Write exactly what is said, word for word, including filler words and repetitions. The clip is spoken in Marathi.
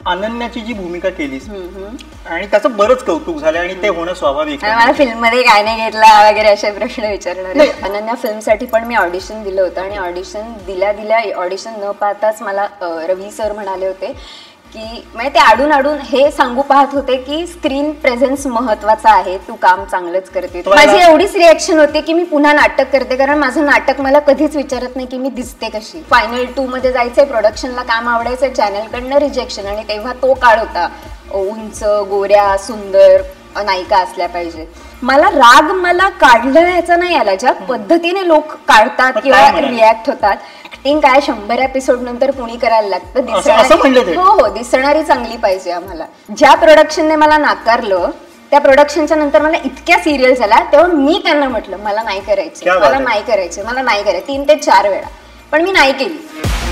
अनन्याची जी भूमिका केलीस आणि त्याचं बरंच कौतुक झालं आणि ते होणं स्वाभाविक आहे. मला फिल्म मध्ये काय नाही घेतला वगैरे असे प्रश्न विचारणार. अनन्या फिल्मसाठी पण मी ऑडिशन दिलं होतं आणि ऑडिशन दिल्या दिल्या ऑडिशन न पाहताच मला रवी सर म्हणाले होते की म्हणजे ते आडून आडून हे सांगू पाहत होते की स्क्रीन प्रेझेन्स महत्वाचा आहे, तू काम चांगलंच करते. माझी एवढीच रिएक्शन होती की मी पुन्हा नाटक करते, कारण माझं नाटक मला कधीच विचारत नाही की मी दिसते कशी. फायनल टू मध्ये जायचंय, प्रोडक्शनला काम आवडायचं, चॅनलकडनं रिजेक्शन, आणि तेव्हा तो काळ होता उंच गोऱ्या सुंदर नायिका असल्या पाहिजे. मला राग मला काढलं ह्याचा नाही आला, ज्या पद्धतीने लोक काढतात किंवा रिॲक्ट होतात. ऍक्टिंग काय शंभर एपिसोड नंतर कुणी करायला लागतं, दिसणारी हो हो दिसणारी चांगली पाहिजे आम्हाला. ज्या प्रोडक्शनने मला नाकारलं त्या प्रोडक्शनच्या नंतर मला इतक्या सिरियल झाल्या, तेव्हा मी त्यांना म्हटलं मला नाही करायचं, मला नाही करायचं, मला नाही करायचं, तीन ते चार वेळा, पण मी नाही केली.